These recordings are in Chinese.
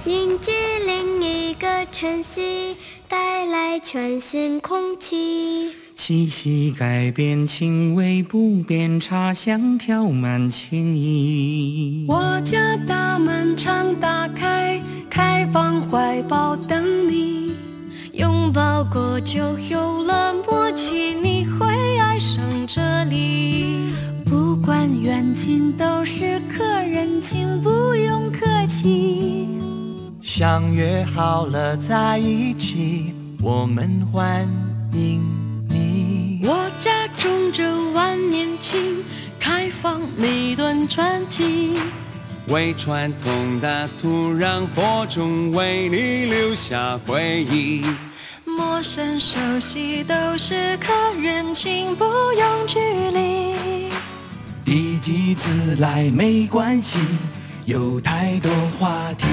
迎接另一个晨曦，带来全新空气。 气息改变，情味不变，茶香飘满情意。 我家大门常打开，开放怀抱等你。 拥抱过就有了默契，你会爱上这里。 不管远近都是客人，请不用客气。 相约好了在一起，我们欢迎你。 我家种着万年青，开放每段传奇。 为传统的土壤播种，为你留下回忆。 陌生熟悉都是客人，请不用距离。 第几次来没关系，有太多话题。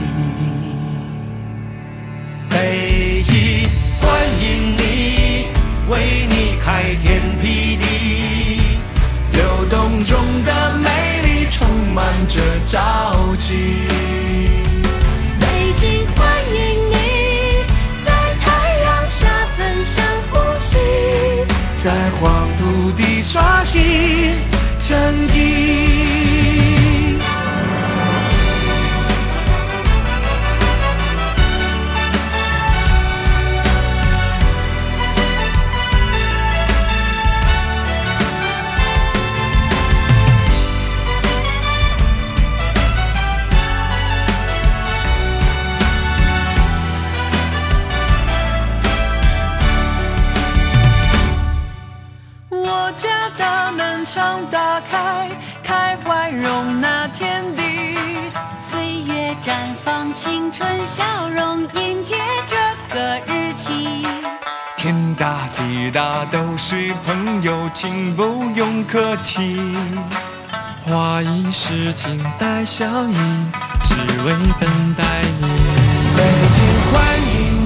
北极欢迎你，为你开天辟地，流动中的美丽充满着朝气。 北京欢迎你，在太阳下分享呼吸， 在黄土地刷新成绩。 我家大门常打开，开怀容纳天地。 岁月绽放青春笑容，迎接这个日期。 天大地大都是朋友，请不用客气。花一世静待笑意，只为等待你。 北京欢迎